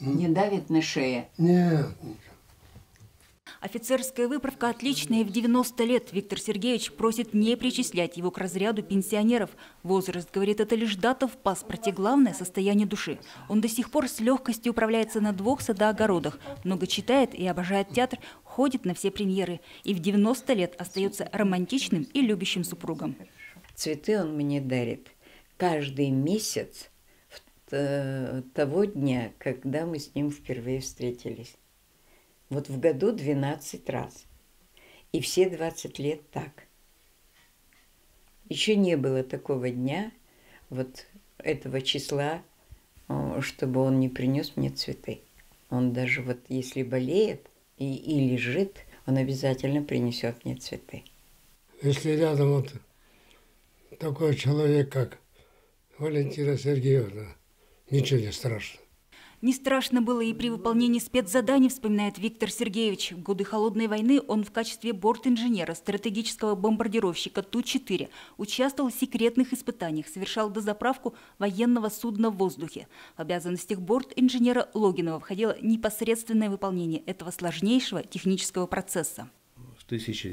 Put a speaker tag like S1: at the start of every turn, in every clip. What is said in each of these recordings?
S1: Не давит на шее?
S2: Нет.
S3: Офицерская выправка отличная. В 90 лет Виктор Сергеевич просит не причислять его к разряду пенсионеров. Возраст, говорит, это лишь дата в паспорте. Главное – состояние души. Он до сих пор с легкостью управляется на 2 садоогородах. Много читает и обожает театр, ходит на все премьеры. И в 90 лет остается романтичным и любящим супругом.
S1: Цветы он мне дарит каждый месяц того дня, когда мы с ним впервые встретились. Вот в году 12 раз. И все 20 лет так. Еще не было такого дня, вот этого числа, чтобы он не принес мне цветы. Он даже вот если болеет и лежит, он обязательно принесет мне цветы.
S2: Если рядом вот такой человек, как Валентина Сергеевна, ничего не страшно.
S3: Не страшно было и при выполнении спецзаданий, вспоминает Виктор Сергеевич. В годы Холодной войны он в качестве бортинженера стратегического бомбардировщика Ту-4 участвовал в секретных испытаниях, совершал дозаправку военного судна в воздухе. В обязанностях бортинженера Логинова входило непосредственное выполнение этого сложнейшего технического процесса.
S4: В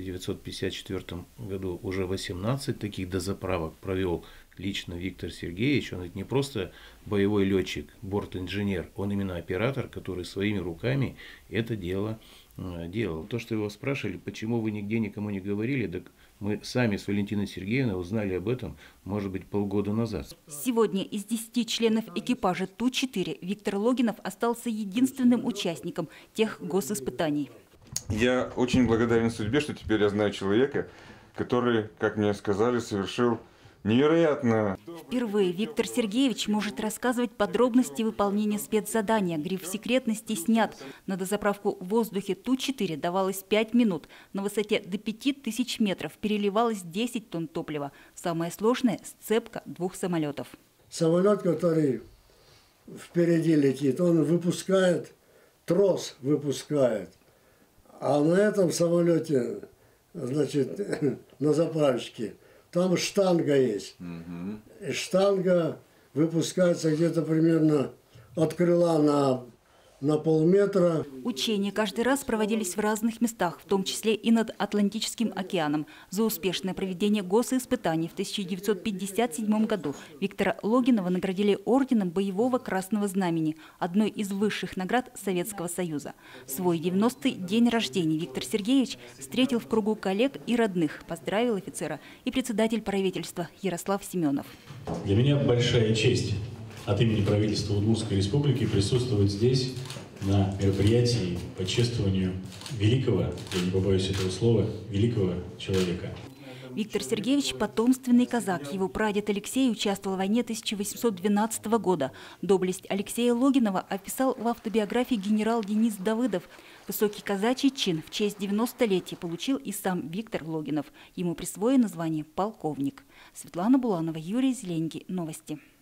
S4: 1954 году уже 18 таких дозаправок провел лично Виктор Сергеевич. Он не просто боевой летчик, бортинженер, он именно оператор, который своими руками это дело делал. То, что его спрашивали, почему вы нигде никому не говорили, так мы сами с Валентиной Сергеевной узнали об этом, может быть, полгода назад.
S3: Сегодня из 10 членов экипажа Ту-4 Виктор Логинов остался единственным участником тех госиспытаний.
S5: Я очень благодарен судьбе, что теперь я знаю человека, который, как мне сказали, совершил невероятно.
S3: Впервые Виктор Сергеевич может рассказывать подробности выполнения спецзадания. Гриф секретности снят. На дозаправку в воздухе Ту-4 давалось 5 минут. На высоте до 5000 метров переливалось 10 тонн топлива. Самое сложное – сцепка 2 самолетов.
S2: Самолет, который впереди летит, он выпускает, трос выпускает. А на этом самолете, значит, на заправочке, там штанга есть. И штанга выпускается где-то примерно от крыла на полметра.
S3: Учения каждый раз проводились в разных местах, в том числе и над Атлантическим океаном. За успешное проведение госиспытаний в 1957 году Виктора Логинова наградили орденом Боевого Красного Знамени, одной из высших наград Советского Союза. Свой 90-й день рождения Виктор Сергеевич встретил в кругу коллег и родных, поздравил офицера и председатель правительства Ярослав Семенов.
S6: Для меня большая честь от имени правительства Удмуртской республики присутствовать здесь на мероприятии по чествованию великого, я не побоюсь этого слова, великого человека.
S3: Виктор Сергеевич – потомственный казак. Его прадед Алексей участвовал в войне 1812 года. Доблесть Алексея Логинова описал в автобиографии генерал Денис Давыдов. Высокий казачий чин в честь 90-летия получил и сам Виктор Логинов. Ему присвоено звание полковник. Светлана Буланова, Юрий Зеленький. Новости.